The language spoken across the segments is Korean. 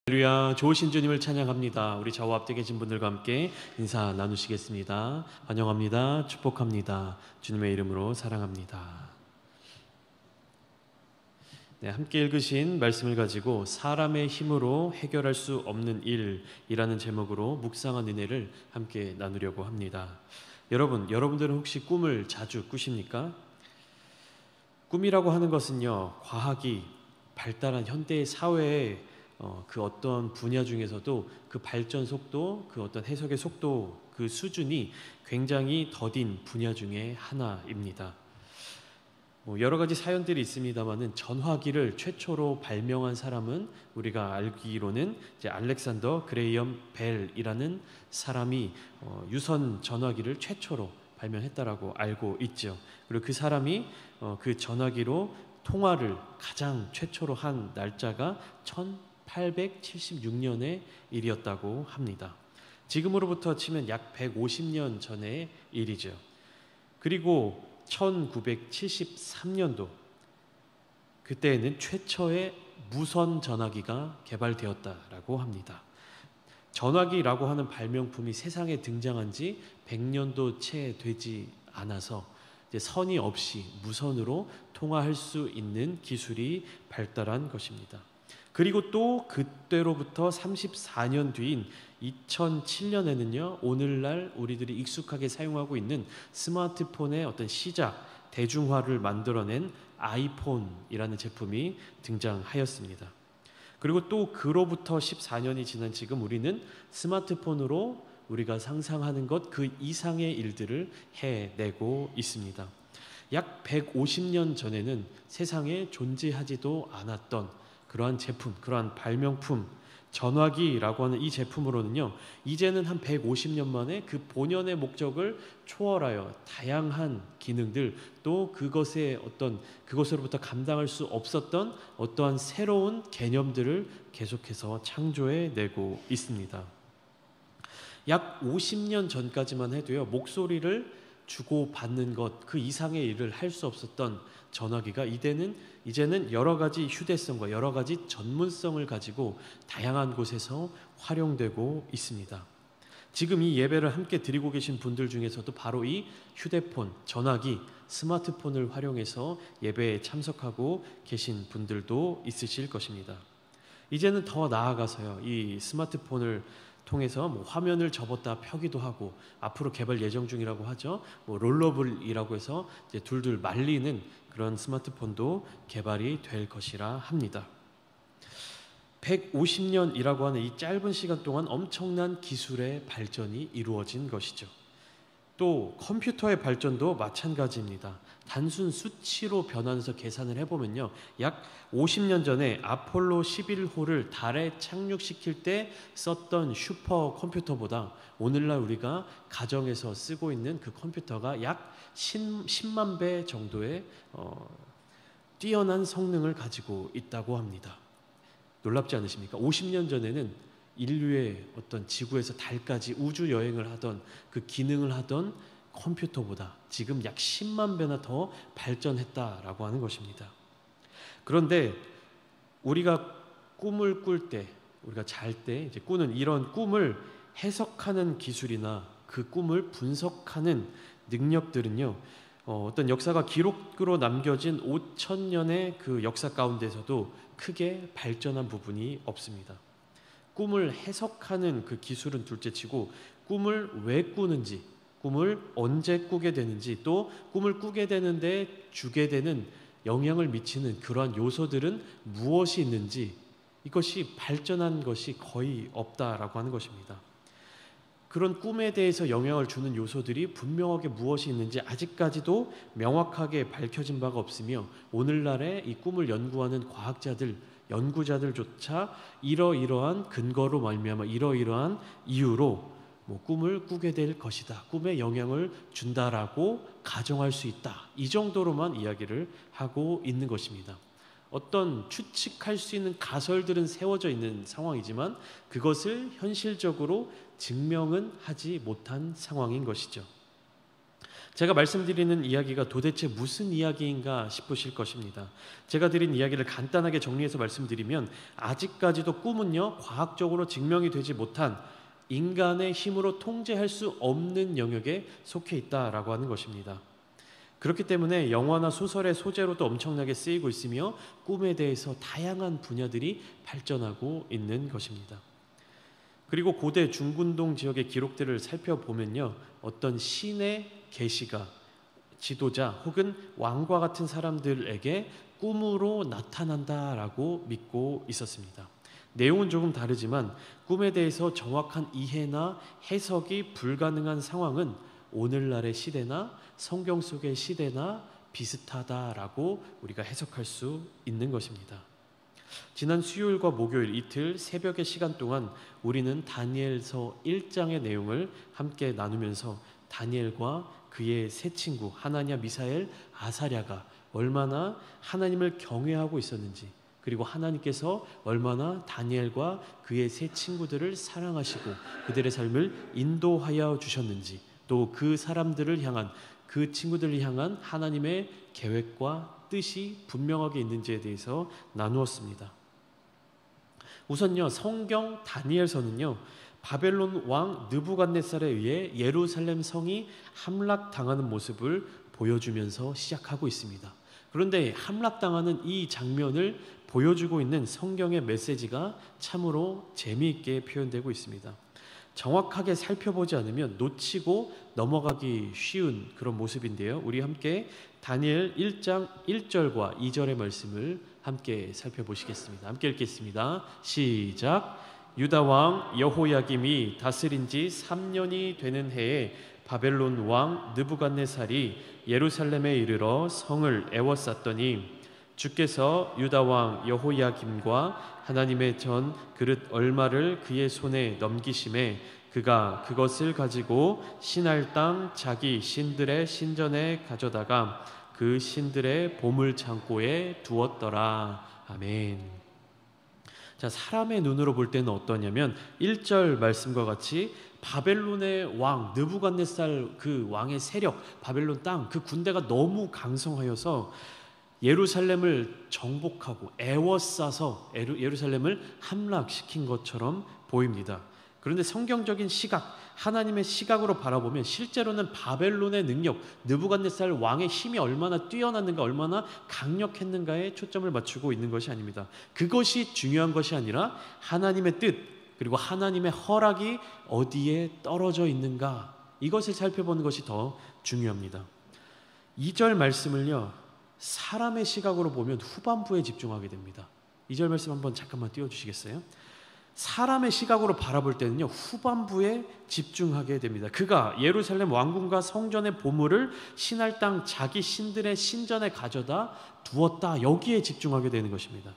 할렐루야, 좋으신 주님을 찬양합니다. 우리 좌우 앞에 계신 분들과 함께 인사 나누시겠습니다. 환영합니다. 축복합니다. 주님의 이름으로 사랑합니다. 네, 함께 읽으신 말씀을 가지고 사람의 힘으로 해결할 수 없는 일이라는 제목으로 묵상한 은혜를 함께 나누려고 합니다. 여러분들은 혹시 꿈을 자주 꾸십니까? 꿈이라고 하는 것은요, 과학이 발달한 현대의 사회에 그 어떤 분야 중에서도 그 발전 속도, 그 어떤 해석의 속도, 그 수준이 굉장히 더딘 분야 중에 하나입니다. 여러 가지 사연들이 있습니다만은 전화기를 최초로 발명한 사람은 우리가 알기로는 이제 알렉산더 그레이엄 벨이라는 사람이 유선 전화기를 최초로 발명했다라고 알고 있죠. 그리고 그 사람이 그 전화기로 통화를 가장 최초로 한 날짜가 1876년의 일이었다고 합니다. 지금으로부터 치면 약 150년 전의 일이죠. 그리고 1973년도 그때에는 최초의 무선 전화기가 개발되었다라고 합니다. 전화기라고 하는 발명품이 세상에 등장한 지 100년도 채 되지 않아서 이제 선이 없이 무선으로 통화할 수 있는 기술이 발달한 것입니다. 그리고 또 그때로부터 34년 뒤인 2007년에는요, 오늘날 우리들이 익숙하게 사용하고 있는 스마트폰의 어떤 시작, 대중화를 만들어낸 아이폰이라는 제품이 등장하였습니다. 그리고 또 그로부터 14년이 지난 지금 우리는 스마트폰으로 우리가 상상하는 것 그 이상의 일들을 해내고 있습니다. 약 150년 전에는 세상에 존재하지도 않았던 그러한 제품, 그러한 발명품, 전화기라고 하는 이 제품으로는요, 이제는 한 150년 만에 그 본연의 목적을 초월하여 다양한 기능들, 또 그것으로부터 감당할 수 없었던 어떠한 새로운 개념들을 계속해서 창조해내고 있습니다. 약 50년 전까지만 해도요, 목소리를 주고받는 것 그 이상의 일을 할 수 없었던 전화기가 이제는 여러 가지 휴대성과 여러 가지 전문성을 가지고 다양한 곳에서 활용되고 있습니다. 지금 이 예배를 함께 드리고 계신 분들 중에서도 바로 이 휴대폰, 전화기, 스마트폰을 활용해서 예배에 참석하고 계신 분들도 있으실 것입니다. 이제는 더 나아가서요, 이 스마트폰을 통해서 화면을 접었다 펴기도 하고, 앞으로 개발 예정 중이라고 하죠. 롤러블이라고 해서 이제 둘둘 말리는 그런 스마트폰도 개발이 될 것이라 합니다. 150년이라고 하는 이 짧은 시간 동안 엄청난 기술의 발전이 이루어진 것이죠. 또 컴퓨터의 발전도 마찬가지입니다. 단순 수치로 변환해서 계산을 해보면요, 약 50년 전에 아폴로 11호를 달에 착륙시킬 때 썼던 슈퍼컴퓨터보다 오늘날 우리가 가정에서 쓰고 있는 그 컴퓨터가 약 10만 배 정도의 뛰어난 성능을 가지고 있다고 합니다. 놀랍지 않으십니까? 50년 전에는 인류의 어떤 지구에서 달까지 우주 여행을 하던 그 기능을 하던 컴퓨터보다 지금 약 10만 배나 더 발전했다라고 하는 것입니다. 그런데 우리가 꿈을 꿀 때, 우리가 잘 때 이제 꾸는 이런 꿈을 해석하는 기술이나 그 꿈을 분석하는 능력들은요, 어떤 역사가 기록으로 남겨진 5,000년의 그 역사 가운데서도 크게 발전한 부분이 없습니다. 꿈을 해석하는 그 기술은 둘째치고 꿈을 왜 꾸는지, 꿈을 언제 꾸게 되는지, 또 꿈을 꾸게 되는데 주게 되는 영향을 미치는 그러한 요소들은 무엇이 있는지, 이것이 발전한 것이 거의 없다라고 하는 것입니다. 그런 꿈에 대해서 영향을 주는 요소들이 분명하게 무엇이 있는지 아직까지도 명확하게 밝혀진 바가 없으며, 오늘날의 이 꿈을 연구하는 연구자들조차 이러이러한 근거로 말미암아 이러이러한 이유로 꿈을 꾸게 될 것이다, 꿈에 영향을 준다라고 가정할 수 있다, 이 정도로만 이야기를 하고 있는 것입니다. 어떤 추측할 수 있는 가설들은 세워져 있는 상황이지만 그것을 현실적으로 증명은 하지 못한 상황인 것이죠. 제가 말씀드리는 이야기가 도대체 무슨 이야기인가 싶으실 것입니다. 제가 드린 이야기를 간단하게 정리해서 말씀드리면 아직까지도 꿈은요, 과학적으로 증명이 되지 못한 인간의 힘으로 통제할 수 없는 영역에 속해 있다라고 하는 것입니다. 그렇기 때문에 영화나 소설의 소재로도 엄청나게 쓰이고 있으며 꿈에 대해서 다양한 분야들이 발전하고 있는 것입니다. 그리고 고대 중군동 지역의 기록들을 살펴보면요, 어떤 신의 계시가 지도자 혹은 왕과 같은 사람들에게 꿈으로 나타난다라고 믿고 있었습니다. 내용은 조금 다르지만 꿈에 대해서 정확한 이해나 해석이 불가능한 상황은 오늘날의 시대나 성경 속의 시대나 비슷하다라고 우리가 해석할 수 있는 것입니다. 지난 수요일과 목요일 이틀 새벽의 시간 동안 우리는 다니엘서 1장의 내용을 함께 나누면서 다니엘과 그의 세 친구 하나냐, 미사엘, 아사랴가 얼마나 하나님을 경외하고 있었는지, 그리고 하나님께서 얼마나 다니엘과 그의 세 친구들을 사랑하시고 그들의 삶을 인도하여 주셨는지, 또 그 사람들을 향한, 그 친구들을 향한 하나님의 계획과 뜻이 분명하게 있는지에 대해서 나누었습니다. 우선요, 성경 다니엘서는요, 바벨론 왕 느부갓네살에 의해 예루살렘 성이 함락당하는 모습을 보여주면서 시작하고 있습니다. 그런데 함락당하는 이 장면을 보여주고 있는 성경의 메시지가 참으로 재미있게 표현되고 있습니다. 정확하게 살펴보지 않으면 놓치고 넘어가기 쉬운 그런 모습인데요. 우리 함께 다니엘 1장 1절과 2절의 말씀을 함께 살펴보시겠습니다. 함께 읽겠습니다. 시작. 유다 왕 여호야김이 다스린 지 3년이 되는 해에 바벨론 왕 느부갓네살이 예루살렘에 이르러 성을 에워쌌더니 주께서 유다 왕 여호야김과 하나님의 전 그릇 얼마를 그의 손에 넘기심에 그가 그것을 가지고 신할 땅 자기 신들의 신전에 가져다가 그 신들의 보물 창고에 두었더라. 아멘. 자, 사람의 눈으로 볼 때는 어떠냐면 1절 말씀과 같이 바벨론의 왕 느부갓네살 그 왕의 세력, 바벨론 땅 그 군대가 너무 강성하여서 예루살렘을 정복하고 에워싸서 예루살렘을 함락시킨 것처럼 보입니다. 그런데 성경적인 시각, 하나님의 시각으로 바라보면 실제로는 바벨론의 능력, 느부갓네살 왕의 힘이 얼마나 뛰어났는가, 얼마나 강력했는가에 초점을 맞추고 있는 것이 아닙니다. 그것이 중요한 것이 아니라 하나님의 뜻, 그리고 하나님의 허락이 어디에 떨어져 있는가, 이것을 살펴보는 것이 더 중요합니다. 2절 말씀을요, 사람의 시각으로 보면 후반부에 집중하게 됩니다. 2절 말씀 한번 잠깐만 띄워주시겠어요? 사람의 시각으로 바라볼 때는요, 후반부에 집중하게 됩니다. 그가 예루살렘 왕궁과 성전의 보물을 신할 땅 자기 신들의 신전에 가져다 두었다, 여기에 집중하게 되는 것입니다.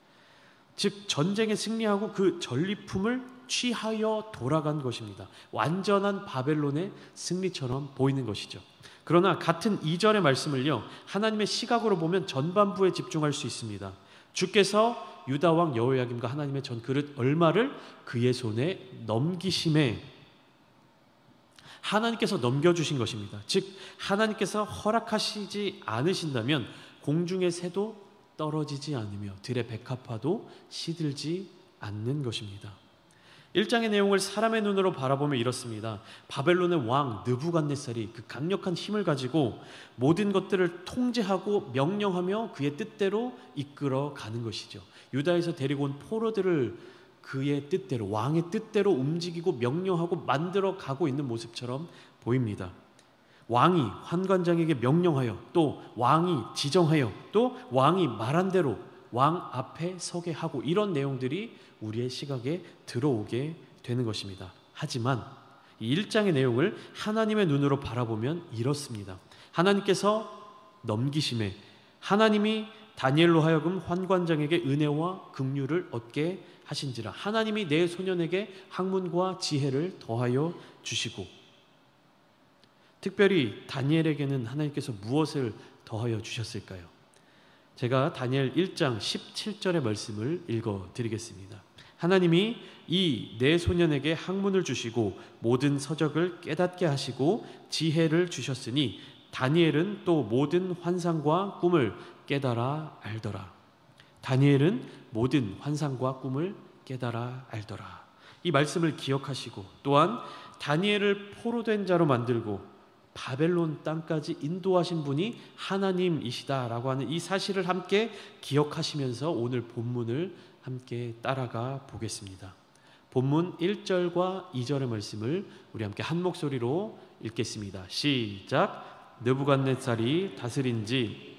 즉 전쟁에 승리하고 그 전리품을 취하여 돌아간 것입니다. 완전한 바벨론의 승리처럼 보이는 것이죠. 그러나 같은 2절의 말씀을요, 하나님의 시각으로 보면 전반부에 집중할 수 있습니다. 주께서 유다 왕 여호야김과 하나님의 전 그릇 얼마를 그의 손에 넘기심에, 하나님께서 넘겨주신 것입니다. 즉 하나님께서 허락하시지 않으신다면 공중의 새도 떨어지지 않으며 들의 백합화도 시들지 않는 것입니다. 1장의 내용을 사람의 눈으로 바라보면 이렇습니다. 바벨론의 왕 느부갓네살이 그 강력한 힘을 가지고 모든 것들을 통제하고 명령하며 그의 뜻대로 이끌어가는 것이죠. 유다에서 데리고 온 포로들을 그의 뜻대로, 왕의 뜻대로 움직이고 명령하고 만들어가고 있는 모습처럼 보입니다. 왕이 환관장에게 명령하여, 또 왕이 지정하여, 또 왕이 말한 대로 왕 앞에 서게 하고, 이런 내용들이 우리의 시각에 들어오게 되는 것입니다. 하지만 이 1장의 내용을 하나님의 눈으로 바라보면 이렇습니다. 하나님께서 넘기심에, 하나님이 다니엘로 하여금 환관장에게 은혜와 긍휼을 얻게 하신지라, 하나님이 내 소년에게 학문과 지혜를 더하여 주시고, 특별히 다니엘에게는 하나님께서 무엇을 더하여 주셨을까요? 제가 다니엘 1장 17절의 말씀을 읽어드리겠습니다. 하나님이 이 네 소년에게 학문을 주시고 모든 서적을 깨닫게 하시고 지혜를 주셨으니 다니엘은 또 모든 환상과 꿈을 깨달아 알더라. 다니엘은 모든 환상과 꿈을 깨달아 알더라. 이 말씀을 기억하시고 또한 다니엘을 포로된 자로 만들고 바벨론 땅까지 인도하신 분이 하나님이시다라고 하는 이 사실을 함께 기억하시면서 오늘 본문을 함께 따라가 보겠습니다. 본문 1절과 2절의 말씀을 우리 함께 한 목소리로 읽겠습니다. 시작. 느부갓네살이 다스린 지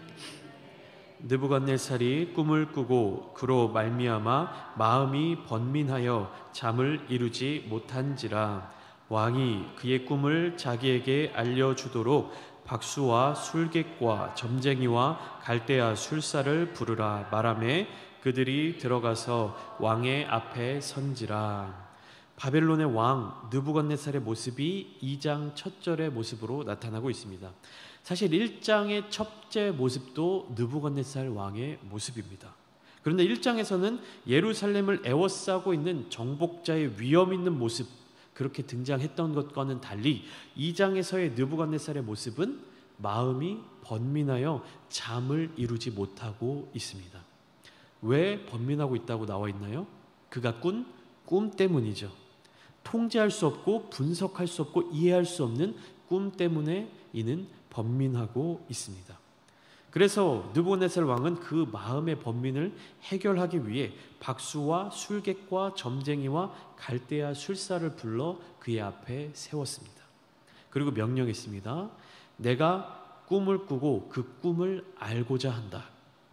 느부갓네살이 꿈을 꾸고 그로 말미암아 마음이 번민하여 잠을 이루지 못한지라. 왕이 그의 꿈을 자기에게 알려주도록 박수와 술객과 점쟁이와 갈대아 술사를 부르라 말하매 그들이 들어가서 왕의 앞에 선지라. 바벨론의 왕 느부갓네살의 모습이 2장 첫 절의 모습으로 나타나고 있습니다. 사실 1장의 첫째 모습도 느부갓네살 왕의 모습입니다. 그런데 1장에서는 예루살렘을 에워싸고 있는 정복자의 위험 있는 모습, 그렇게 등장했던 것과는 달리 2장에서의 느부갓네살의 모습은 마음이 번민하여 잠을 이루지 못하고 있습니다. 왜 번민하고 있다고 나와 있나요? 그가 꾼 꿈 때문이죠. 통제할 수 없고 분석할 수 없고 이해할 수 없는 꿈 때문에 이는 번민하고 있습니다. 그래서 느부갓네살 왕은 그 마음의 번민을 해결하기 위해 박수와 술객과 점쟁이와 갈대아 술사를 불러 그의 앞에 세웠습니다. 그리고 명령했습니다. 내가 꿈을 꾸고 그 꿈을 알고자 한다.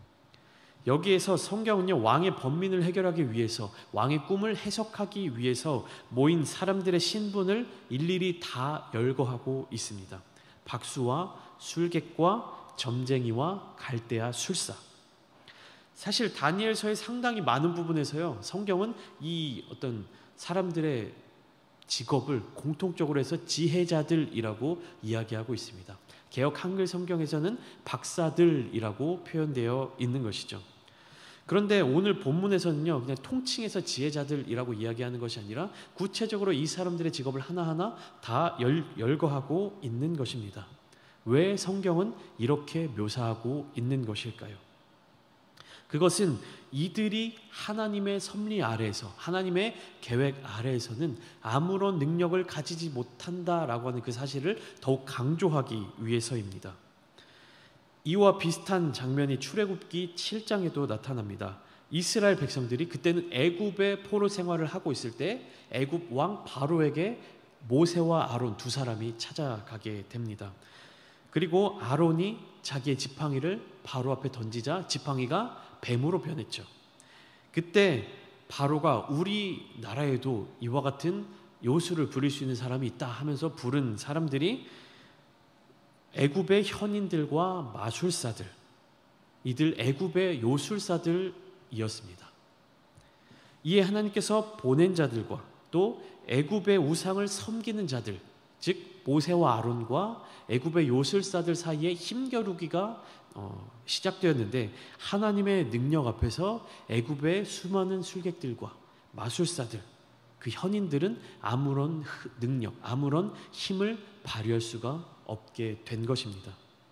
여기에서 성경은요, 왕의 번민을 해결하기 위해서, 왕의 꿈을 해석하기 위해서 모인 사람들의 신분을 일일이 다 열거하고 있습니다. 박수와 술객과 점쟁이와 갈대아 술사. 사실 다니엘서의 상당히 많은 부분에서요, 성경은 이 어떤 사람들의 직업을 공통적으로 해서 지혜자들이라고 이야기하고 있습니다. 개역 한글 성경에서는 박사들이라고 표현되어 있는 것이죠. 그런데 오늘 본문에서는요, 그냥 통칭해서 지혜자들이라고 이야기하는 것이 아니라 구체적으로 이 사람들의 직업을 하나하나 다 열거하고 있는 것입니다. 왜 성경은 이렇게 묘사하고 있는 것일까요? 그것은 이들이 하나님의 섭리 아래에서, 하나님의 계획 아래에서는 아무런 능력을 가지지 못한다라고 하는 그 사실을 더욱 강조하기 위해서입니다. 이와 비슷한 장면이 출애굽기 7장에도 나타납니다. 이스라엘 백성들이 그때는 애굽의 포로 생활을 하고 있을 때 애굽 왕 바로에게 모세와 아론 두 사람이 찾아가게 됩니다. 그리고 아론이 자기의 지팡이를 바로 앞에 던지자 지팡이가 뱀으로 변했죠. 그때 바로가 우리나라에도 이와 같은 요술을 부릴 수 있는 사람이 있다 하면서 부른 사람들이 애굽의 현인들과 마술사들, 이들 애굽의 요술사들이었습니다. 이에 하나님께서 보낸 자들과 또 애굽의 우상을 섬기는 자들, 즉 모세와 아론과 애굽의 요술사들 사이에 힘겨루기가 시작되었는데, 하나님의 능력 앞에서 애굽의 수많은 술객들과 마술사들, 그 현인들은 아무런 능력, 아무런 힘을 발휘할 수가 없게 된 것입니다.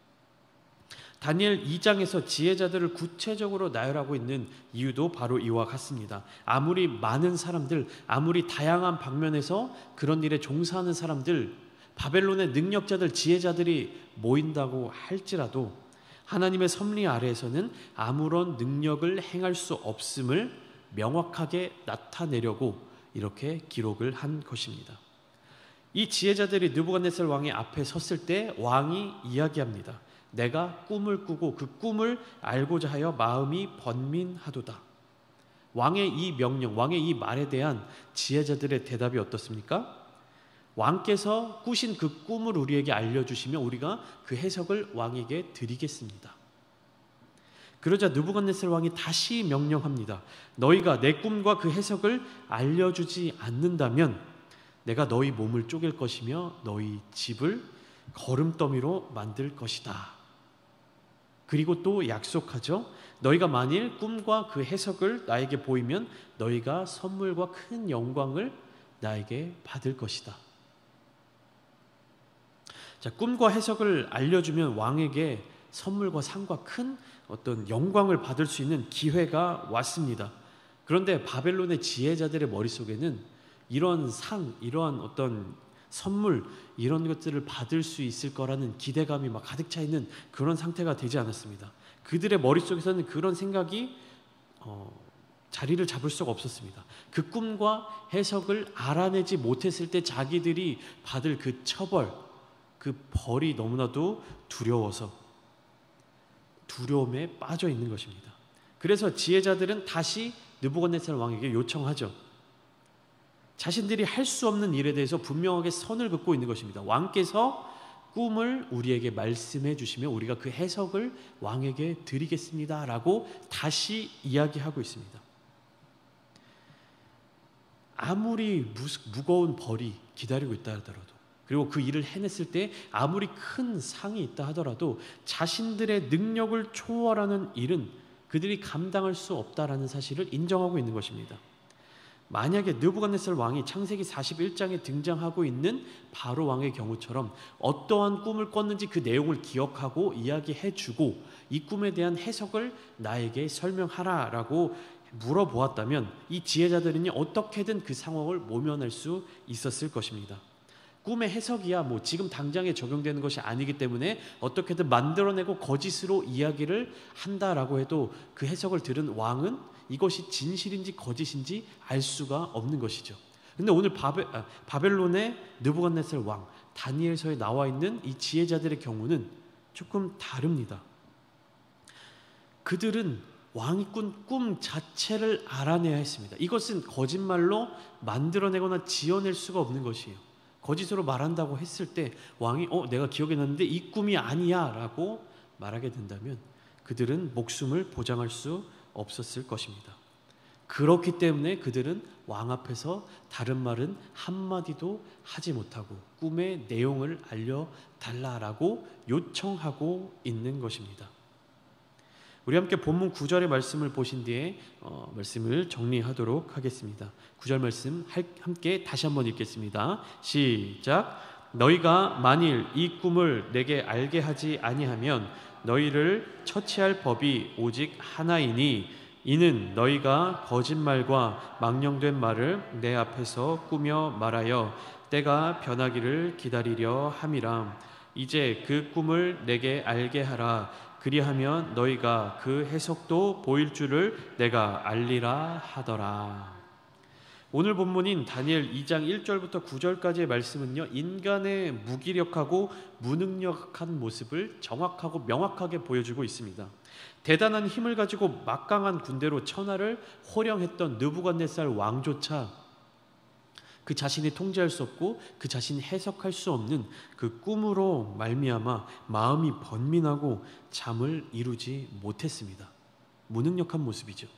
다니엘 2장에서 지혜자들을 구체적으로 나열하고 있는 이유도 바로 이와 같습니다. 아무리 많은 사람들, 아무리 다양한 방면에서 그런 일에 종사하는 사람들, 바벨론의 능력자들, 지혜자들이 모인다고 할지라도 하나님의 섭리 아래에서는 아무런 능력을 행할 수 없음을 명확하게 나타내려고 이렇게 기록을 한 것입니다. 이 지혜자들이 느부갓네살 왕의 앞에 섰을 때 왕이 이야기합니다. 내가 꿈을 꾸고 그 꿈을 알고자 하여 마음이 번민하도다. 왕의 이 명령, 왕의 이 말에 대한 지혜자들의 대답이 어떻습니까? 왕께서 꾸신 그 꿈을 우리에게 알려주시면 우리가 그 해석을 왕에게 드리겠습니다. 그러자 느부갓네살 왕이 다시 명령합니다. 너희가 내 꿈과 그 해석을 알려주지 않는다면 내가 너희 몸을 쪼갤 것이며 너희 집을 거름더미로 만들 것이다. 그리고 또 약속하죠. 너희가 만일 꿈과 그 해석을 나에게 보이면 너희가 선물과 큰 영광을 나에게 받을 것이다. 자, 꿈과 해석을 알려주면 왕에게 선물과 상과 큰 어떤 영광을 받을 수 있는 기회가 왔습니다. 그런데 바벨론의 지혜자들의 머릿속에는 이런 상, 이러한 어떤 선물, 이런 것들을 받을 수 있을 거라는 기대감이 막 가득 차 있는 그런 상태가 되지 않았습니다. 그들의 머릿속에서는 그런 생각이 자리를 잡을 수가 없었습니다. 그 꿈과 해석을 알아내지 못했을 때 자기들이 받을 그 처벌, 그 벌이 너무나도 두려워서 두려움에 빠져 있는 것입니다. 그래서 지혜자들은 다시 느부갓네살 왕에게 요청하죠. 자신들이 할 수 없는 일에 대해서 분명하게 선을 긋고 있는 것입니다. 왕께서 꿈을 우리에게 말씀해 주시면 우리가 그 해석을 왕에게 드리겠습니다 라고 다시 이야기하고 있습니다. 아무리 무거운 벌이 기다리고 있다 하더라도, 그리고 그 일을 해냈을 때 아무리 큰 상이 있다 하더라도 자신들의 능력을 초월하는 일은 그들이 감당할 수 없다라는 사실을 인정하고 있는 것입니다. 만약에 느부갓네살 왕이 창세기 41장에 등장하고 있는 바로 왕의 경우처럼 어떠한 꿈을 꿨는지 그 내용을 기억하고 이야기해주고 이 꿈에 대한 해석을 나에게 설명하라라고 물어보았다면 이 지혜자들은 어떻게든 그 상황을 모면할 수 있었을 것입니다. 꿈의 해석이야 뭐 지금 당장에 적용되는 것이 아니기 때문에 어떻게든 만들어내고 거짓으로 이야기를 한다라고 해도 그 해석을 들은 왕은 이것이 진실인지 거짓인지 알 수가 없는 것이죠. 근데 오늘 바벨론의 느부갓네살 왕, 다니엘서에 나와 있는 이 지혜자들의 경우는 조금 다릅니다. 그들은 왕이 꾼 꿈 자체를 알아내야 했습니다. 이것은 거짓말로 만들어내거나 지어낼 수가 없는 것이에요. 거짓으로 말한다고 했을 때 왕이 내가 기억에 났는데 이 꿈이 아니야 라고 말하게 된다면 그들은 목숨을 보장할 수 없었을 것입니다. 그렇기 때문에 그들은 왕 앞에서 다른 말은 한마디도 하지 못하고 꿈의 내용을 알려달라라고 요청하고 있는 것입니다. 우리 함께 본문 9절의 말씀을 보신 뒤에 말씀을 정리하도록 하겠습니다. 9절 말씀 함께 다시 한번 읽겠습니다. 시작. 너희가 만일 이 꿈을 내게 알게 하지 아니하면 너희를 처치할 법이 오직 하나이니 이는 너희가 거짓말과 망령된 말을 내 앞에서 꾸며 말하여 때가 변하기를 기다리려 함이라. 이제 그 꿈을 내게 알게 하라. 그리하면 너희가 그 해석도 보일 줄을 내가 알리라 하더라. 오늘 본문인 다니엘 2장 1절부터 9절까지의 말씀은요, 인간의 무기력하고 무능력한 모습을 정확하고 명확하게 보여주고 있습니다. 대단한 힘을 가지고 막강한 군대로 천하를 호령했던 느부갓네살 왕조차 그 자신이 통제할 수 없고 그 자신이 해석할 수 없는 그 꿈으로 말미암아 마음이 번민하고 잠을 이루지 못했습니다. 무능력한 모습이죠.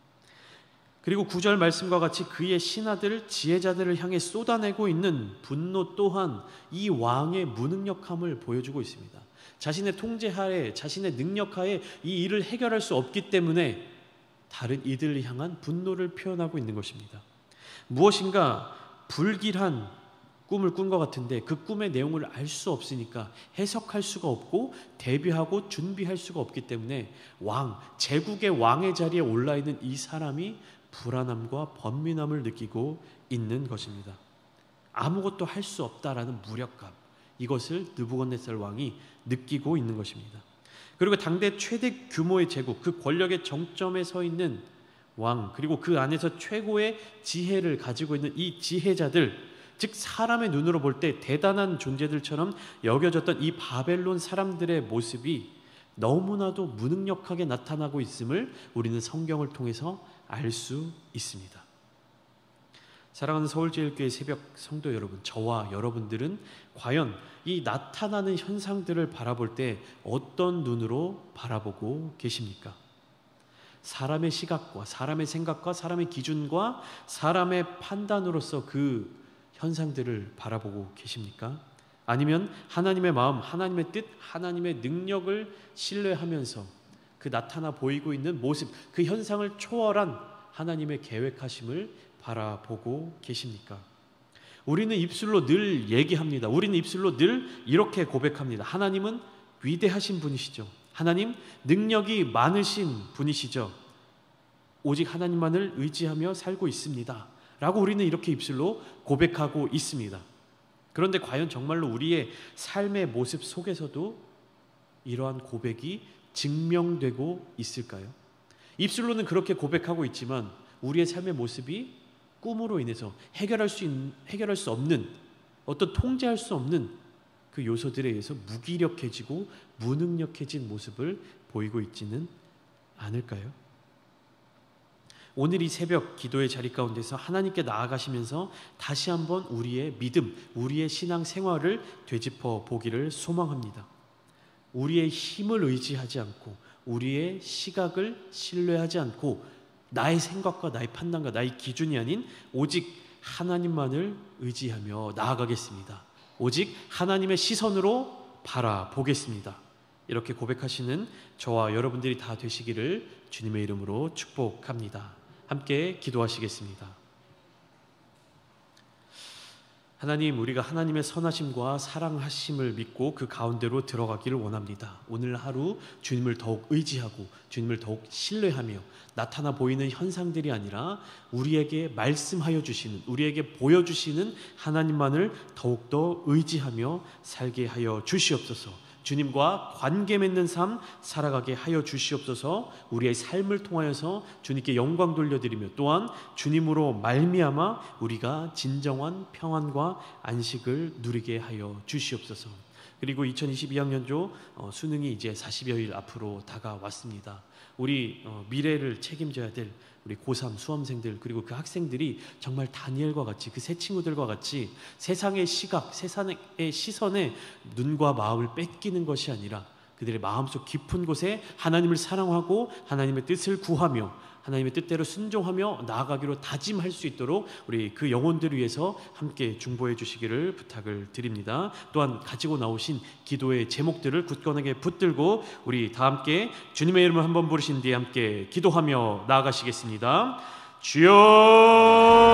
그리고 9절 말씀과 같이 그의 신하들 지혜자들을 향해 쏟아내고 있는 분노 또한 이 왕의 무능력함을 보여주고 있습니다. 자신의 통제하에 자신의 능력하에 이 일을 해결할 수 없기 때문에 다른 이들을 향한 분노를 표현하고 있는 것입니다. 무엇인가 불길한 꿈을 꾼 것 같은데 그 꿈의 내용을 알 수 없으니까 해석할 수가 없고 대비하고 준비할 수가 없기 때문에 제국의 왕의 자리에 올라있는 이 사람이 불안함과 번민함을 느끼고 있는 것입니다. 아무것도 할 수 없다라는 무력감, 이것을 느부갓네살 왕이 느끼고 있는 것입니다. 그리고 당대 최대 규모의 제국, 그 권력의 정점에 서 있는 왕, 그리고 그 안에서 최고의 지혜를 가지고 있는 이 지혜자들, 즉 사람의 눈으로 볼 때 대단한 존재들처럼 여겨졌던 이 바벨론 사람들의 모습이 너무나도 무능력하게 나타나고 있음을 우리는 성경을 통해서 알 수 있습니다. 사랑하는 서울제일교회 새벽 성도 여러분, 저와 여러분들은 과연 이 나타나는 현상들을 바라볼 때 어떤 눈으로 바라보고 계십니까? 사람의 시각과 사람의 생각과 사람의 기준과 사람의 판단으로서 그 현상들을 바라보고 계십니까? 아니면 하나님의 마음, 하나님의 뜻, 하나님의 능력을 신뢰하면서 그 나타나 보이고 있는 모습, 그 현상을 초월한 하나님의 계획하심을 바라보고 계십니까? 우리는 입술로 늘 얘기합니다. 우리는 입술로 늘 이렇게 고백합니다. 하나님은 위대하신 분이시죠. 하나님 능력이 많으신 분이시죠. 오직 하나님만을 의지하며 살고 있습니다 라고 우리는 이렇게 입술로 고백하고 있습니다. 그런데 과연 정말로 우리의 삶의 모습 속에서도 이러한 고백이 증명되고 있을까요? 입술로는 그렇게 고백하고 있지만 우리의 삶의 모습이 꿈으로 인해서 해결할 수 없는, 어떤 통제할 수 없는 그 요소들에 의해서 무기력해지고 무능력해진 모습을 보이고 있지는 않을까요? 오늘 이 새벽 기도의 자리 가운데서 하나님께 나아가시면서 다시 한번 우리의 믿음, 우리의 신앙 생활을 되짚어 보기를 소망합니다. 우리의 힘을 의지하지 않고 우리의 시각을 신뢰하지 않고 나의 생각과 나의 판단과 나의 기준이 아닌 오직 하나님만을 의지하며 나아가겠습니다. 오직 하나님의 시선으로 바라보겠습니다. 이렇게 고백하시는 저와 여러분들이 다 되시기를 주님의 이름으로 축복합니다. 함께 기도하시겠습니다. 하나님, 우리가 하나님의 선하심과 사랑하심을 믿고 그 가운데로 들어가기를 원합니다. 오늘 하루 주님을 더욱 의지하고 주님을 더욱 신뢰하며 나타나 보이는 현상들이 아니라 우리에게 말씀하여 주시는, 우리에게 보여주시는 하나님만을 더욱더 의지하며 살게 하여 주시옵소서. 주님과 관계 맺는 삶 살아가게 하여 주시옵소서. 우리의 삶을 통하여서 주님께 영광 돌려드리며 또한 주님으로 말미암아 우리가 진정한 평안과 안식을 누리게 하여 주시옵소서. 그리고 2022학년도 수능이 이제 40여일 앞으로 다가왔습니다. 우리 미래를 책임져야 될 우리 고3 수험생들 그리고 그 학생들이 정말 다니엘과 같이 그 새 친구들과 같이 세상의 시각, 세상의 시선에 눈과 마음을 뺏기는 것이 아니라 그들의 마음속 깊은 곳에 하나님을 사랑하고 하나님의 뜻을 구하며 하나님의 뜻대로 순종하며 나아가기로 다짐할 수 있도록 우리 그 영혼들을 위해서 함께 중보해 주시기를 부탁을 드립니다. 또한 가지고 나오신 기도의 제목들을 굳건하게 붙들고 우리 다 함께 주님의 이름을 한번 부르신 뒤에 함께 기도하며 나아가시겠습니다. 주여